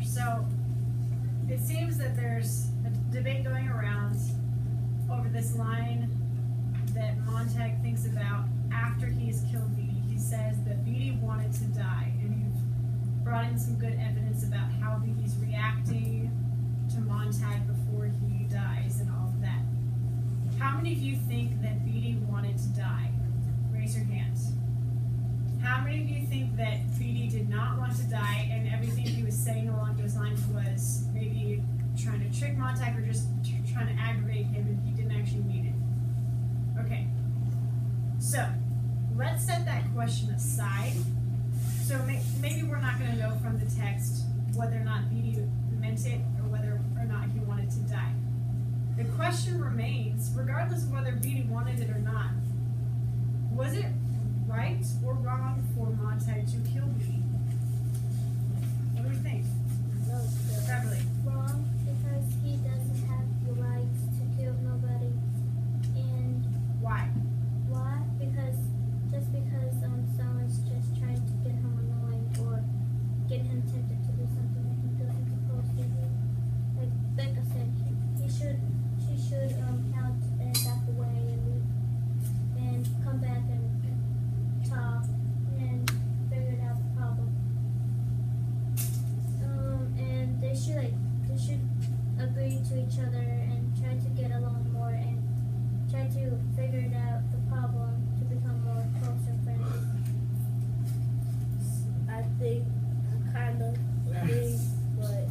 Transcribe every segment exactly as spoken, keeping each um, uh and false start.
So it seems that there's a debate going around over this line that Montag thinks about after he's killed Beatty. He says that Beatty wanted to die, and you've brought in some good evidence about how Beatty's reacting to Montag before he dies and all of that. How many of you think that Beatty wanted to die? Raise your hands. How many of you think that Beatty did not want to die and everything he was saying along those lines was maybe trying to trick Montag or just trying to aggravate him and he didn't actually mean it? Okay. So, let's set that question aside. So may maybe we're not going to know from the text whether or not Beatty meant it or whether or not he wanted to die. The question remains, regardless of whether Beatty wanted it or not, was it right or wrong for Montag to kill Beatty? What do we think? No, Beverly? Wrong, because he doesn't have the rights to kill nobody. And Why? why? Because just because um someone's just trying to get him annoying or get him tempted to do something that he doesn't supposed to do. Like Becca said, he, he should she should um count and back away and leave and come back and talk and figure out the problem. Um and they should like they should agree to each other and try to get along more and try to figure it out the problem to become more closer friends. I think I kind of agree, but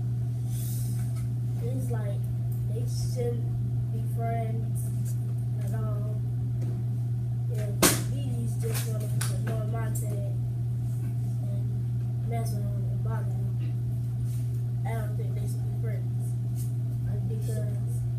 it's like they shouldn't be friends at all. If Beatty's just gonna ignore Montag and mess with him and bother him, I don't think they should be friends. Like, because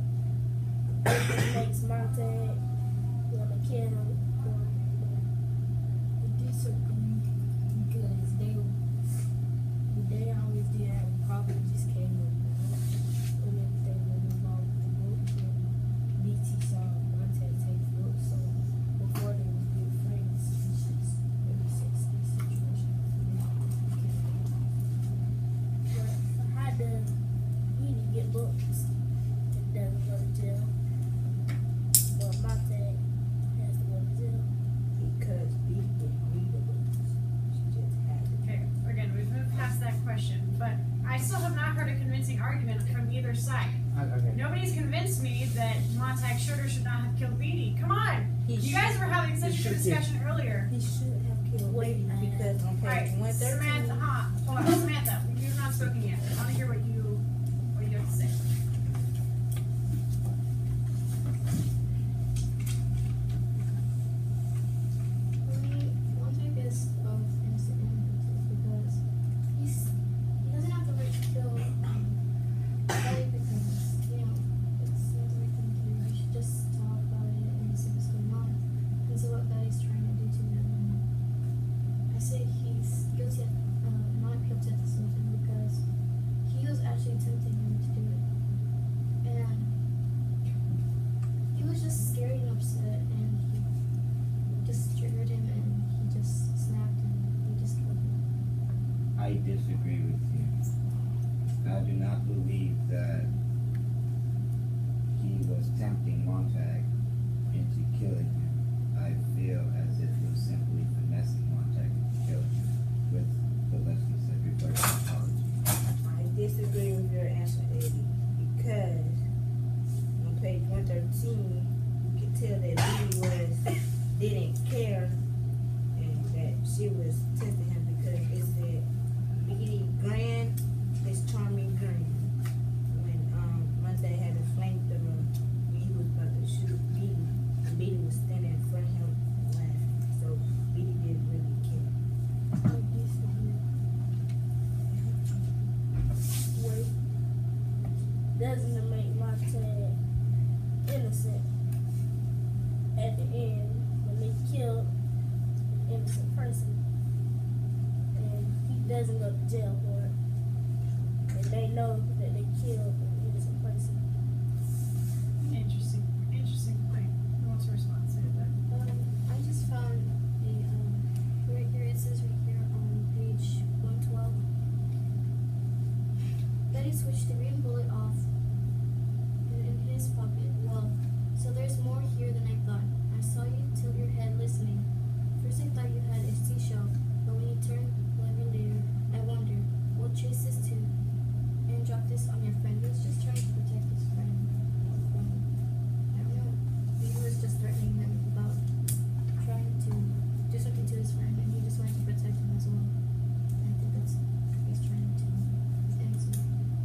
it makes Montag wanna kill him. Or, I disagree because they they always did have a problem. Just came with when everything went involved with the book. And B T saw Montag take the book, so before they was good friends, it's just very sexy situation. but how does Beatty get books and doesn't go to jail? But Montag has to go to jail. Because Beatty didn't read the books. She just had it. Okay, again, we've moved past that question, but I still have not heard a convincing argument from either side. Okay. Nobody's convinced me that Montag should or should not have killed Beatty. Come on! He You guys were having such he a good should- discussion earlier. He should have killed Wait, Beatty because on Alright, page one Samantha, thirteen. huh? Hold on, Samantha, you've not spoken yet. I want to hear what you, what you have to say. For me, Montag is of innocent innocence because he's he doesn't have the right to kill um, Ellie because you know it's not the right thing to do. You should just talk about it and see what's going on. And so what Betty's trying to do to him. I say he's guilty, of, uh, not guilty of something because he was actually tempting him to do it, and he was just scared and upset, and he just triggered him, and he just snapped, and he just killed him. I disagree with you. I do not believe that he was tempting Montag into killing him. I feel as if he was simply finessing Montag into killing him with the Leslie said reverse psychology. I disagree with your answer, Eddie, because on page one thirteen, you can tell that Beatty was didn't care and that she was tempting him because it said Beatty grand is charming grin. When um Montag had a flamethrower when he was about to shoot Beatty, and Beatty was standing in front of him and laughing. So Beatty didn't really care. Wait, doesn't it make Montag innocent at the end when they kill an innocent person and he doesn't go to jail for it and they know that they killed an innocent person? Interesting, interesting point. Who wants to respond to that? Um, I just found a um right here. It says right here on page one twelve. Billy switched the green bullet off in, in his pocket. Well, so there's more here than I thought. I saw you tilt your head listening. First I thought you had a seashell, but when you turned clever later, I wondered, we'll chase this too and drop this on your friend. He was just trying to protect his friend from, I don't know, he was just threatening him about trying to do something to his friend, and he just wanted to protect him as well. And I think that's what he's trying to answer.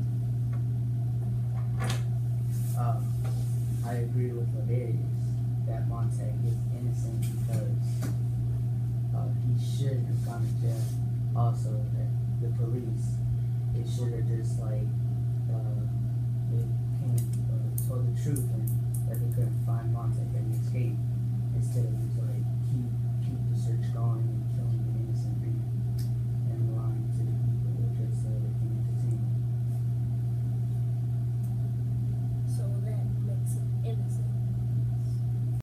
Um, I agree with Ladarius that Montag is innocent because uh, he shouldn't have gone to jail. Also, that the police, they should have just like uh, they came uh, told the truth and that they couldn't find Montag and escape instead of just like keep keep the search going and